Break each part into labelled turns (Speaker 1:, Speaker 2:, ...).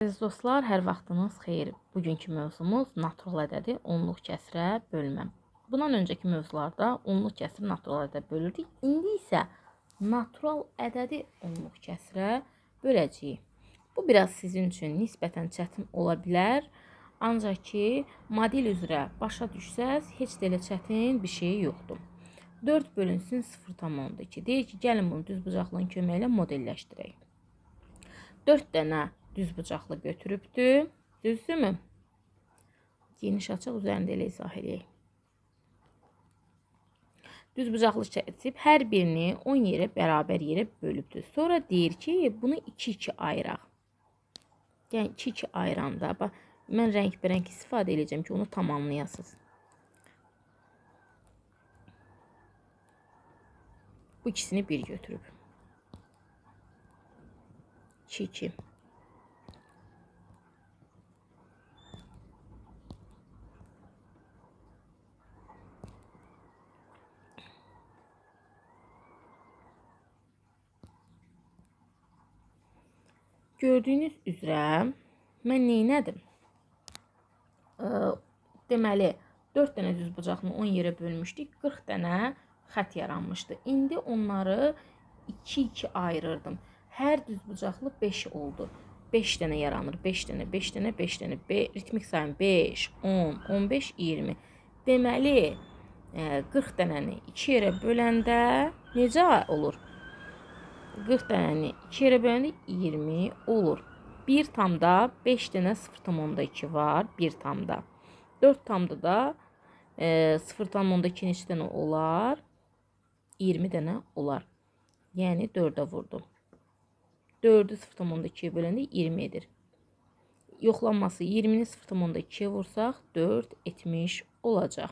Speaker 1: Əziz dostlar, hər vaxtınız xeyir. Bugünkü mövzumuz natural ədədi onluq kəsrə bölmə. Bundan öncəki mövzularda onluq kəsri natural ədədə bölürdük. İndi isə natural ədədi onluq kəsrə böləcəyik. Bu biraz sizin üçün nisbətən çətin ola bilər. Ancaq ki, model üzrə başa düşsəz, heç də elə çətin bir şey yoxdur. 4 bölünsün 0,2. Deyir ki, gəlin bunu düzbucaqlığın köməyi ilə modelləşdirək. 4 dənə düzbucaqlı götürübdür. Düzdürmü? Geniş açıq üzərində elə izah edək. Düzbucaqlı çəkib hər birini 10 yerə bərabər yerə bölübdür. Sonra deyir ki, bunu 2-2 ayıraq. Yəni 2-2 ayıranda, mən rəng-bərəng istifadə edəcəm ki, onu tamamlayasınız. Bu ikisini bir götürüb. 2-2. Gördüyünüz üzrə mən neynədim? Deməli, 4 dənə düzbucaqlı 10 yerə bölmüşdük, 40 dənə xət yaranmışdı. İndi onları 2-2 ayırırdım. Hər düzbucaqlı 5 oldu. 5 dənə yaranır. 5 dənə, 5 dənə, 5 dənə. Ritmik sayım 5, 10, 15, 20. Deməli, 40 dənəni 2 yerə böləndə necə olur? 40 dənəni 2 yerə böləndə 20 olur. 1 tamda 5 dənə 0,2 var. 1 tamda. 4 tamda da 0,2 neçə dənə olar? 20 dənə olar. Yəni 4-ə vurdum. 4'ü 0,2'ye böləndə 20 edir. Yoxlanması 20'ni 0,2'ye vursaq 4 etmiş olacaq.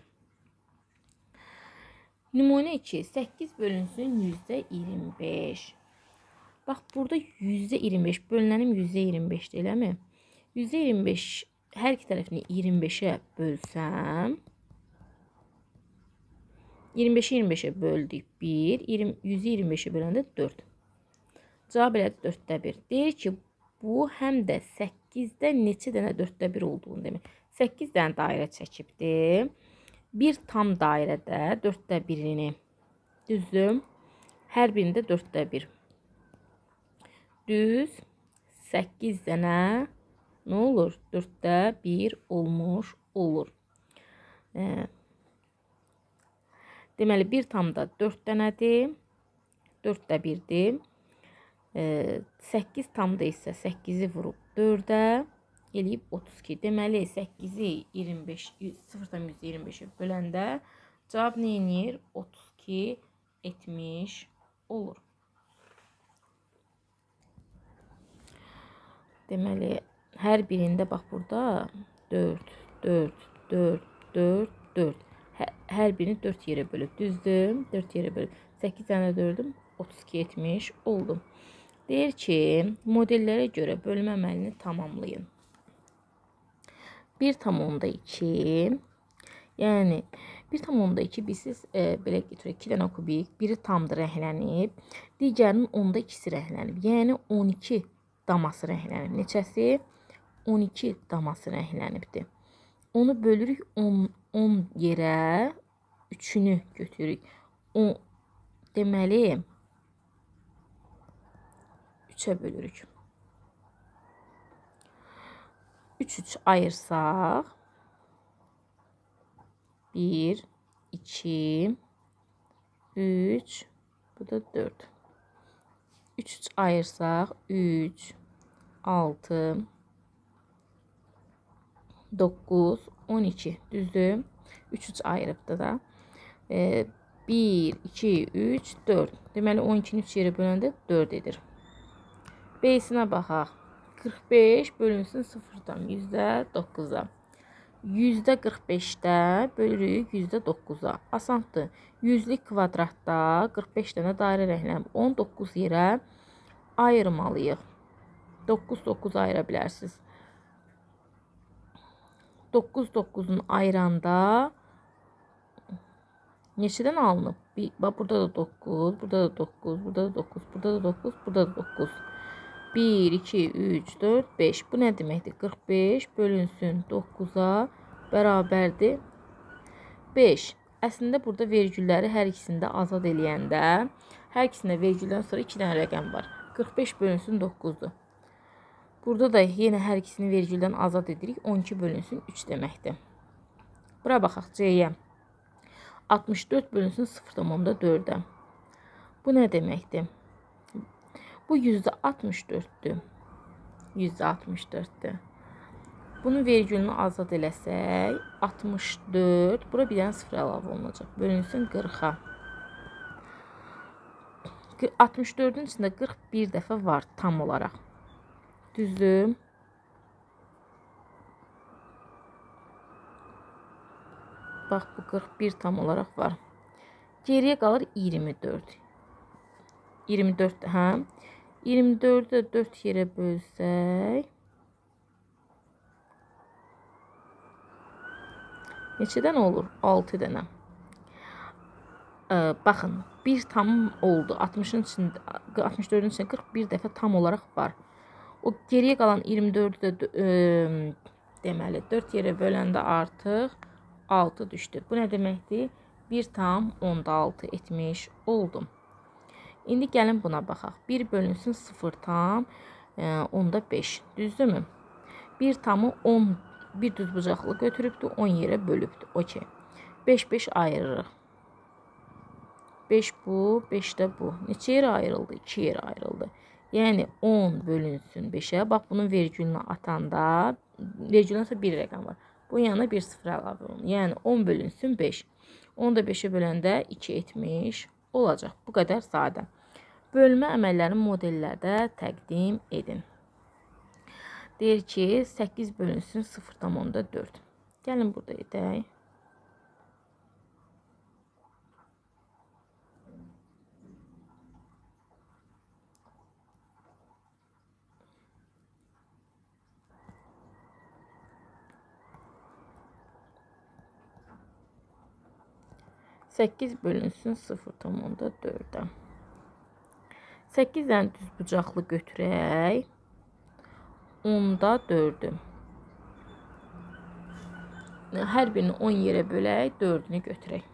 Speaker 1: Nümunə 2. 8 bölünsün %25. Bax, burada %25 bölünənim %25'dir, eləmi? %25 hər iki tərəfini 25'e bölsəm, 25'i 25'e böldük 1, 125'e böləndə 4. Cavab elədi 4'də 1. Deyir ki, bu həm də 8'də neçə dənə 4'də 1 olduğunu demək. 8 dənə dairə çəkibdir. Bir tam dairədə 4'də 1'ini düzdür. Hər birində 4'də 1. Düz 8 dənə nə olur? 4'də 1 olmuş olur. Deməli, bir tamda 4 dənədir. 4'də 1'dir. 8 tamda isə 8'i vurub 4'ə eləyib 32. Deməli, 8'i 0,25'e böləndə cavab neyinir? 32 etmiş olur. Deməli, hər birində bax burada 4, 4, 4, 4, 4. Hər birini 4 yerə bölüb. Düzdür? 4 yerə bölüb. 8 dənə 4'üm 32 etmiş oldum. Deyir ki, modellərə görə bölmə əməlini tamamlayın. 1,2. Yəni, 1,2 bilsiz, belə götürək 2 dənə kubik. Biri tamdır rənglənib. Digərinin 10'da 2'si rənglənib. Yəni, 12 daması rənglənib. Neçəsi? 12 daması rənglənibdir. Onu bölürük 10 yerə 3'ünü götürürük. Deməli, 3'ə bölürük. 3 ayırsaq 1, 2, 3, bu da 4. 3 ayırsaq 3, 6, 9, 12. Düzdür? 3 ayırıbdır da. 1, 2, 3, 4. Deməli, 12'ni 3 yerə böləndə 4 edir. B'sinə baxaq. 45 bölünsün 0'dan %9'a. %45'də bölürük %9'a. Asandır. 100'lük kvadratda 45 dənə dairə rənglənib. 19 yerə ayırmalıyıq. 9 ayıra bilərsiniz. 9'un ayıranda neçədən alınıb? Bax, burada da 9, burada da 9, burada da 9, burada da 9, burada da 9. 1, 2, 3, 4, 5. Bu nə deməkdir? 45 bölünsün 9-a bərabərdir 5. Əslində burada vergülləri hər ikisində azad eləyəndə, hər ikisində vergüldən sonra 2 dənə rəqəm var. 45 bölünsün 9-dur. Burada da yenə hər ikisini vergüldən azad edirik. 12 bölünsün 3 deməkdir. Bura baxaq C-yə. 64 bölünsün 0,4-ə. Bu nə deməkdir? Bu %64'dür. %64'dür. Bunun vergülünü azad eləsək, 64, bura bir dənə 0 əlavə olunacaq. Bölünsün 40-a. 64-ün içində 41 dəfə var tam olaraq. Düzdür? Bax, bu 41 tam olaraq var. Geriyə qalır 24. 24, hə? 24-ü 4 yerə bölsək, neçədən olur? 6 dənə. Baxın, 1 tam oldu. 64-ün içində 41 dəfə tam olaraq var. O geriyə qalan 24-ü də deməli 4 yerə böləndə artıq 6 düşdü. Bu nə deməkdir? 1 tam onda 6 etmiş oldum. İndi gəlin buna baxaq. 1 bölünsün 0 tam onda 5. Düzdürmü? 1 tamı 10, bir düz bucaqlı götürübdür, 10 yerə bölübdür. Okey. 5 ayırırıq. 5 bu, 5 də bu. Neçə yerə ayrıldı? 2 yerə ayrıldı. Yəni 10 bölünsün 5-ə. Bax, bunun vergülünü atanda, vergüldən sonra bir rəqəm var. Bu yanına bir 0 əlavə olunur. Yəni 10 bölünsün 5. 10 da 5-ə böləndə 2 etmiş olacaq. Bu qədər sadə. Bölmə əməllərini modellərdə təqdim edin. Deyir ki, 8 bölünsün 0,4. Gəlin burada edək. Səkkiz bölünsün 0,4-ə. 8 dənə düz bucaqlı götürək. Onda 4-ü. Hər birini 10 yerə bölək, 4-ünü götürək.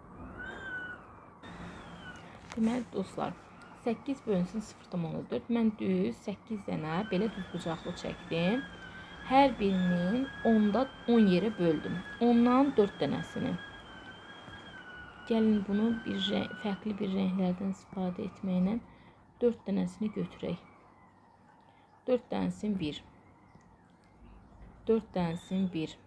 Speaker 1: Deməli, dostlar, 8 bölünsün 0,4. Mən düz 8 dənə belə düz bucaqlı çəkdim. Hər birinin 10-da 10 yerə böldüm. Ondan 4 dənəsini. Gəlin bunu fərqli bir rənglərdən istifadə etməklə 4 dənəsini götürək. 4 dənəsin 1. 4 dənəsin 1.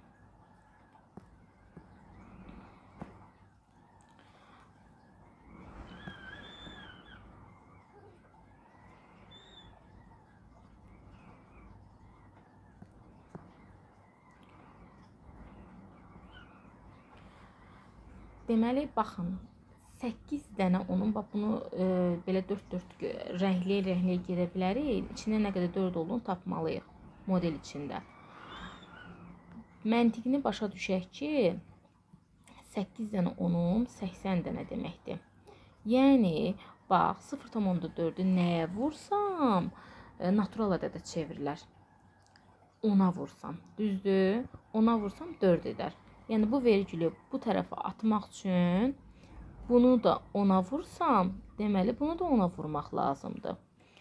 Speaker 1: Deməli, baxın, 8 dənə onun, bax bunu belə 4-4 rəngli gedə bilərik. İçində nə qədər 4 olduğunu tapmalıyıq model içində. Məntiqini başa düşək ki, 8 dənə onun 80 dənə deməkdir. Yəni, bax, 0,4-ü nəyə vursam, natural ədədə çevirilər. 10-a vursam, düzdür? 10-a vursam 4 edər. Yəni, bu vergülü bu tərəfə atmaq üçün bunu da 10-a vursam, deməli, bunu da 10-a vurmaq lazımdır.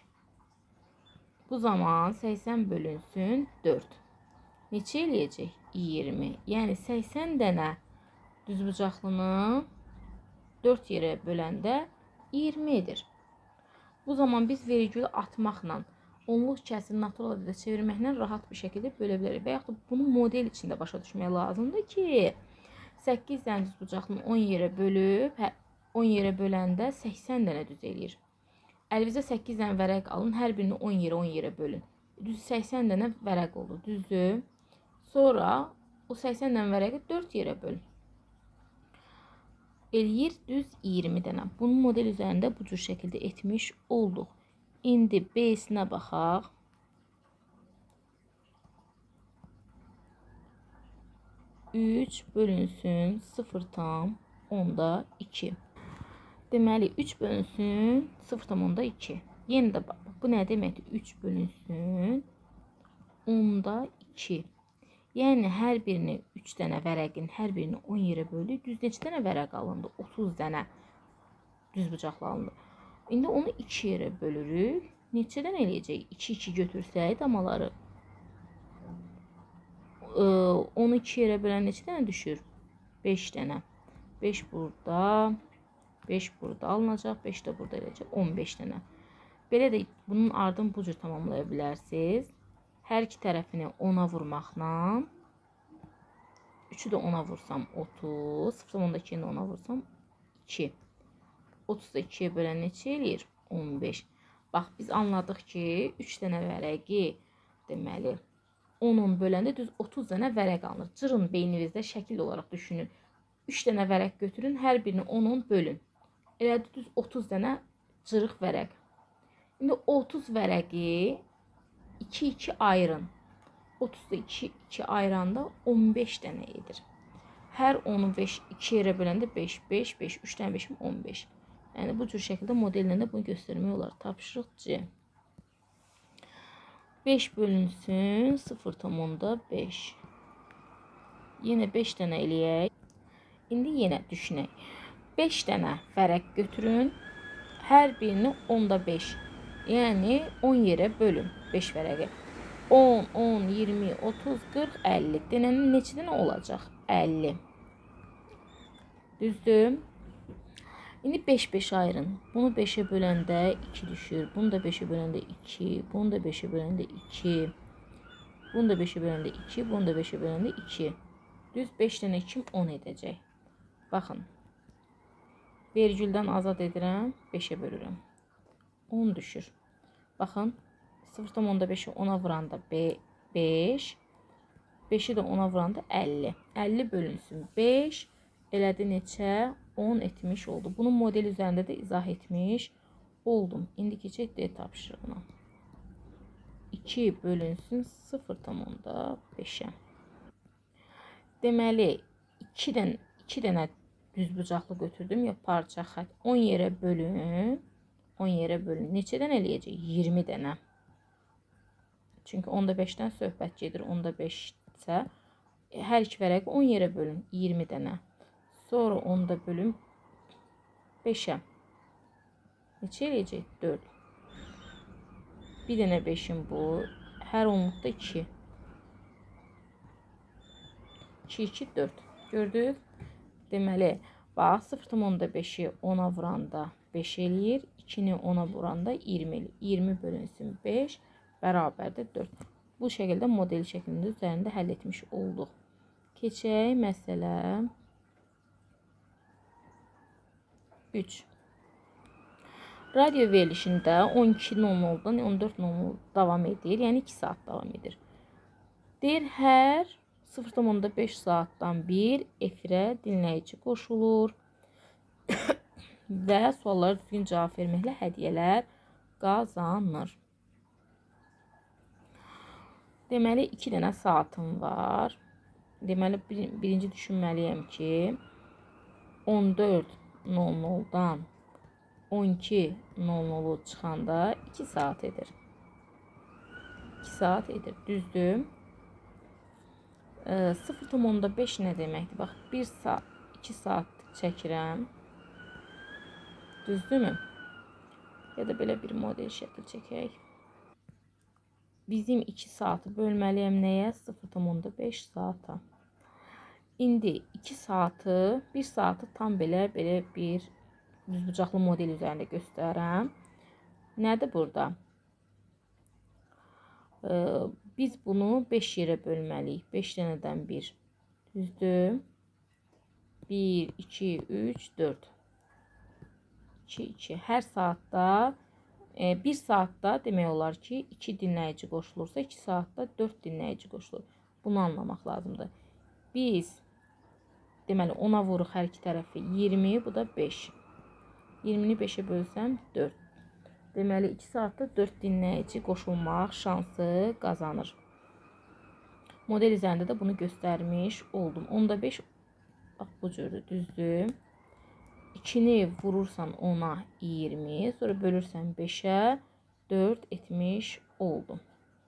Speaker 1: Bu zaman 80 bölünsün 4. Neçə eləyəcək? 20. Yəni, 80 dənə düzbucaqlını 4 yerə böləndə 20 edir. Bu zaman biz vergülü atmaqla, onluq kəsiri natural ədədə çevirməklə rahat bir şəkildə bölə bilərik. Və yaxud da bunu model içində başa düşmək lazımdır ki, 8 dənə düzbucaqlını 10 yerə bölüb, 10 yerə böləndə 80 dənə düz eləyir. Əlinizə 8 dənə vərəq alın, hər birini 10 yerə bölün. Düz 80 dənə vərəq oldu, düzdür? Sonra o 80 dənə vərəqi 4 yerə bölün. Eləyir düz 20 dənə. Bunu model üzərində bu cür şəkildə etmiş olduq. İndi B-sinə baxaq. Üç bölünsün 0,2. Deməli, 3 bölünsün 0,2. Yenə də bax, bu nə deməkdir? 3 bölünsün 10-da 2. Yəni hər birini 3 dənə vərəqin hər birini 10 yerə böldük. Düz neçə dənə vərəq alındı? 30 dənə düz bucaqlı alındı. İndi onu 2 yerə bölürük. Neçədən eləyəcək? 2 götürsək damaları. Onu 2 yerə bölən neçə dənə düşür? 5 dənə. 5 burada. 5 burada alınacaq. 5 də burada eləyəcək. 15 dənə. Belə də bunun ardını bu cür tamamlaya bilərsiniz. Hər iki tərəfini 10-a vurmaqla 3'ü də 10'a vursam 30. 0.2'ni 10'a vursam 2. 30 da 2'ye bölən neçə eləyir? 15. Bax, biz anladıq ki, 3 dənə vərəqi deməli 10-10 böləndə düz 30 dənə vərəq alınır. Cırın beyninizdə şəkil olaraq düşünün. 3 dənə vərəq götürün, hər birini 10-10 bölün. Elədi düz 30 dənə cırıq vərəq. İndi 30 vərəqi 2-2 ayırın. 30'da 2 ayıranda 15 dənə edir. Hər 10'u 2 yerə böləndə 5, 5, 5, 3 dənə 5'im 15. Yəni bu cür şəkildə modellə də bunu göstərmək olar. Tapşırıq C. 5 bölünsün 0.5. Yenə 5 dənə eləyək. İndi yenə düşünək. 5 dənə vərəq götürün. Hər birini 10'da 5. Yəni 10 yerə bölün 5 vərəqi. 10, 10, 20, 30, 40, 50. Denənin neçə dənə olacaq? 50. Düzdür? İndi 5-5 ayırın. Bunu 5'e böləndə 2 düşür. Bunu da 5'e böləndə 2. Bunu da 5'e böləndə 2. Bunu da 5'e böləndə 2. Bunu da 5'e böləndə 2. Düz 5 dənə 2 10 edəcək. Baxın. Vergüldən azad edirəm. 5'e bölürəm. 10 düşür. Baxın. 0.5'i 10'a vuranda 5. 5'i də 10'a vuranda 50. 50 bölünsün 5. Elədi neçə? 10 etmiş oldu. Bunu model üzərində də izah etmiş oldum. İndi keçək D tapşırığına. 2 bölünsün 0.5'ə. Deməli 2 dənə düz bucaqlı götürdüm ya parça xətt. 10 yerə bölün. 10 yerə bölün. Neçədən eləyəcək? 20 dənə. Çünki 10'da 5'dən söhbət gedir. 10'da 5 isə hər iki vərəqi 10 yerə bölün. 20 dənə. Sonra 10'da bölün 5'ə. Neçə eləyəcək? 4. Bir dənə 5'im bu. Hər onluqda 2. 2, 2, 4. Gördük? Deməli, bax 0.5'i 10'a vuranda 5 eləyir. 2'ni 10'a vuranda 20 eləyir. 20 bölünsün 5 bərabərdir 4. Bu şəkildə model şəklində üzərində həll etmiş olduq. Keçək məsələ 3. Radio verilişində 12:00-dan 14:00 davam edir. Yəni 2 saat davam edir. Deyir, hər 0.5 saatdan bir efirə dinləyici qoşulur və suallara düzgün cavab verməklə hədiyyələr qazanır. Deməli, 2 dənə saatım var. Deməli, birinci düşünməliyəm ki, 14:00-dan 12:00 çıxanda 2 saat edir. 2 saat edir, düzdür? 0.5 nə deməkdir? Bax, 1 saat, 2 saat çəkirəm. Düzdürmü? Ya da belə bir model şəkil çəkək. Bizim 2 saatı bölməliyəm nəyə? 0.5 saata. İndi 2 saatı, 1 saatı tam belə bir düzbucaqlı model üzərində göstərəm. Nədir burada? Biz bunu 5 yerə bölməliyik. 5 dənədən 1. Düzdür? 1, 2, 3, 4. 2, 2. Hər saatda 1 saatda demək olar ki 2 dinləyici qoşulursa 2 saatda 4 dinləyici qoşulur. Bunu anlamaq lazımdır. Biz deməli 10'a vuruq hər iki tərəfi 20, bu da 5. 20'ni 5'ə bölsəm 4. Deməli 2 saatda 4 dinləyici qoşulmaq şansı qazanır. Model üzərində də bunu göstərmiş oldum. 10'da 5 bax bu cürdür, düzdür? 2'ni vurursan 10'a 20, sonra bölürsən 5'ə 4 etmiş oldu.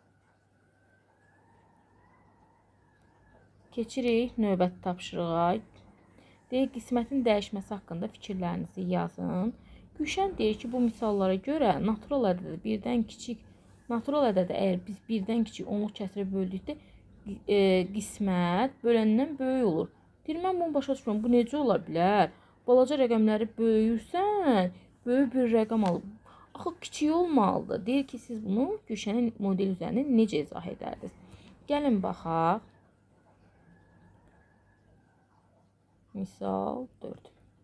Speaker 1: Keçirik növbəti tapşırığa. Deyir, qismətin dəyişməsi haqqında fikirlərinizi yazın. Gülşən deyir ki, bu misallara görə natural ədədə birdən kiçik, natural ədədə əgər biz birdən kiçik onluq kəsrə böldükdə qismət böləndən böyük olur. Deyir, mən bunu başa düşmürəm, bu necə ola bilər? Balaca rəqəmləri böyüyürsən, böyük bir rəqəm alıb. Axı kiçik olmalıdır. Deyir ki, siz bunu Gülşənin modeli üzərində necə izah edərdiniz? Gəlin baxaq. Misal 4.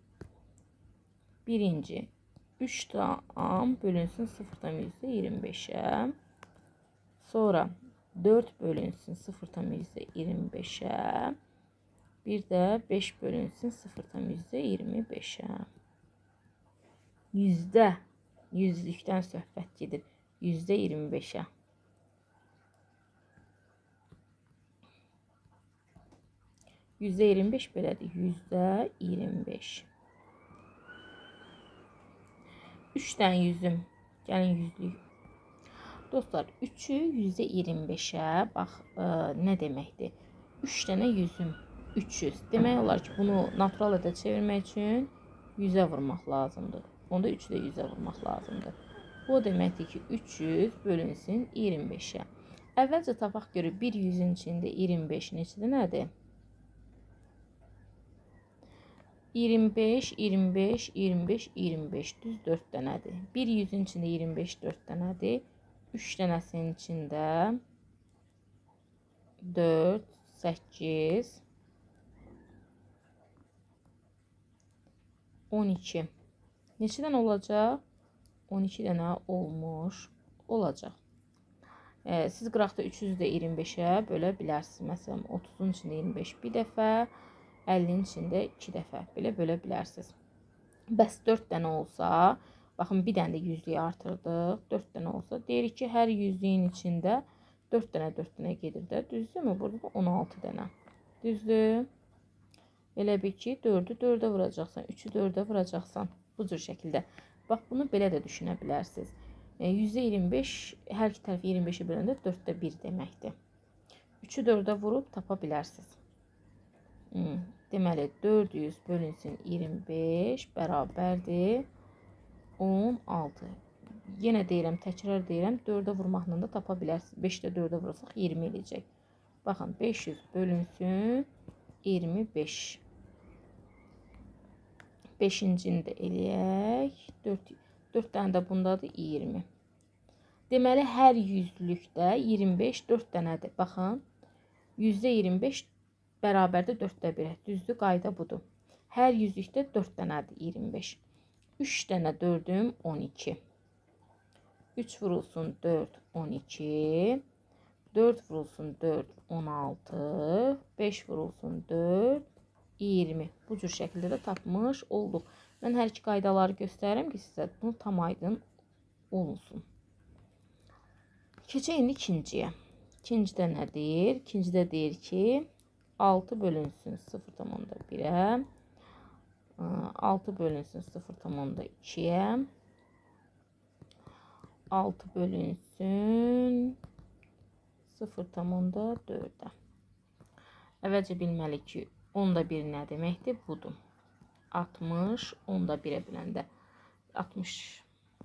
Speaker 1: Birinci 3 tam bölünsün 0,25'e. Sonra 4 bölünsün 0,25'e. Bir de 5 bölünsün 0,25'e. Yüzlükten söhbət gedir. %25'e. %25 belədir. %25. 3'dən 100'üm. Gəlin yüzlük. Dostlar, 3'ü %25'e. Bax, nə deməkdir? 3 dənə 100'üm. 300. Demək olar ki, bunu natural ədə çevirmək üçün 100'ə vurmaq lazımdır. Onda 3'ü də 100'ə vurmaq lazımdır. Bu deməkdir ki, 300 bölünsün 25'e. Əvvəlcə tapaq görə bir 100'ün içində 25 neçə dənədir? 25, 25, 25, 25. Düz 4 dənədir. Bir 100'ün içində 25, 4 dənədir. 3 dənəsinin içində 4, 8, 12. Neçə dənə olacaq? 12 dənə olmuş olacaq. Siz qıraqda 300'ü də 25'e bölə bilərsiniz. Məsələn, 30'un içində 25 bir dəfə, 50'nin içində 2 dəfə belə bölə bilərsiniz. Bəs 4 dənə olsa, baxın bir dənə də yüzlüyü artırdıq. 4 dənə olsa, deyirik ki, hər yüzlüyün içində 4 dənə gedir də. Düzdürmü? Burada da 16 dənə. Düzdür? Elə bir ki, 4'ü 4'ə vuracaqsan, 3'ü 4'ə vuracaqsan. Bu cür şəkildə. Bax, bunu belə də düşünə bilərsiniz. %25, hər iki tərəfi 25'e böləndə 4'də 1 deməkdir. 3'ü 4'ə vurub tapa bilərsiniz. Deməli, 400 bölünsün 25 bərabərdir 16. Yenə deyirəm, təkrar deyirəm, 4'ə vurmaqla da tapa bilərsiniz. 5'də 4'ə vurasaq 20 eləyəcək. Baxın, 500 bölünsün 25. 5-incini də eləyək. 4 dənə də bundadır 20. Deməli, hər yüzlükdə 25 4 dənədir. Baxın, %25 bərabərdə 4'də 1. Düzdür, qayda budur. Hər yüzlükdə 4 dənədir 25. 3 dənə 4'üm 12. 3 vurulsun 4, 12. 4 vurulsun 4, 16. 5 vurulsun 4, 20. Bu cür şəkildə də tapmış olduq. Mən hər iki qaydaları göstərirəm ki, sizə bunu tam aydın olunsun. Keçək indi ikinciyə. İkincidə nədir? İkincidə deyir ki, 6 bölünsün 0,1'e. 6 bölünsün 0,2'ye. 6 bölünsün 0,4'e. Əvvəlcə bilməli ki, 10'da 1 nə deməkdir? Budur. 60, 10'da 1'e böləndə 66,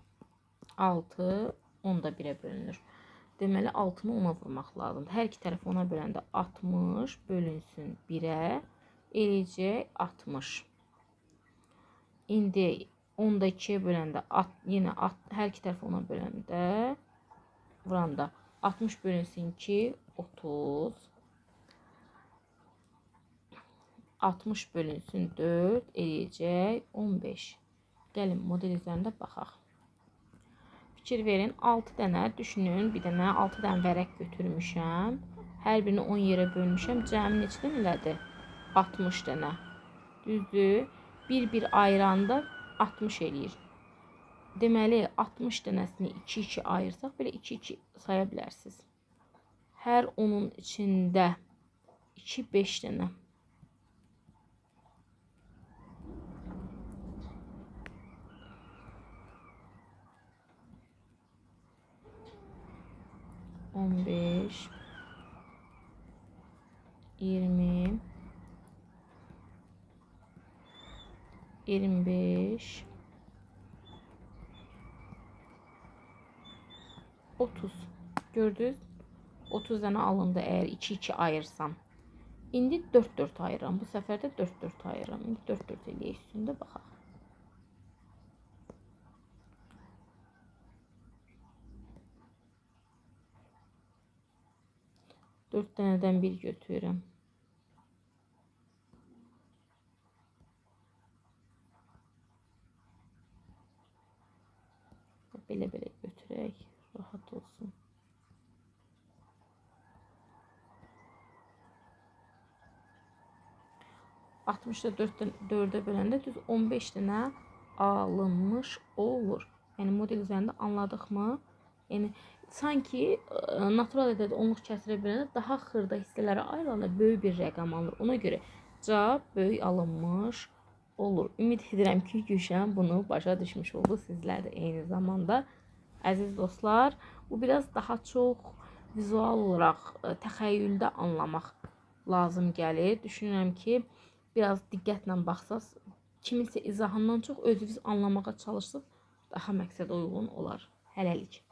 Speaker 1: 10'da 1'e bölünür. Deməli, 6'nı 10'a vurmaq lazımdır. Hər iki tərəf 10'a böləndə 60 bölünsün 1'e eləyəcək 60. İndi 10'da 2'ye böləndə yenə hər iki tərəf 10'a böləndə vuranda 60 bölünsün 2, 30. 60 bölünsün 4 eləyəcək 15. Gəlin model üzərində baxaq. Fikir verin, 6 dənə düşünün, bir dənə 6 dənə vərəq götürmüşəm. Hər birini 10 yerə bölmüşəm. Cəmi neçə dənə elədi? 60 dənə. Düzdür? Bir ayıranda 60 eləyir. Deməli, 60 dənəsini 2-2 ayırsaq, belə 2-2 saya bilərsiniz. Hər onun içində 2-5 dənə. 15, 20, 25, 30. Gördünüz? 30 dənə alındı əgər 2-2 ayırsam. İndi 4-4 ayıram. Bu səfər də 4-4 ayıram. İndi 4-4 eləyək üstündə baxaq. 4 dənədən bir götürürəm. Belə-belə götürək. Rahat olsun. Altmışda 4'e böləndə düz 15 dənə alınmış olur. Yəni model üzərində anladıq mı? Yəni sanki natural ədəd onluq kəsrə böləndə daha xırda hissələrə ayrılanda böyük bir rəqəm alınır. Ona görə cavab böyük alınmış olur. Ümid edirəm ki, Gülşən bunu başa düşmüş oldu. Sizlər də eyni zamanda. Əziz dostlar, bu biraz daha çox vizual olaraq təxəyyüldə anlamaq lazım gəlir. Düşünürəm ki, biraz diqqətlə baxsaz, kiminsə izahından çox özünüz anlamağa çalışsınız, daha məqsədə uyğun olar. Hələlik.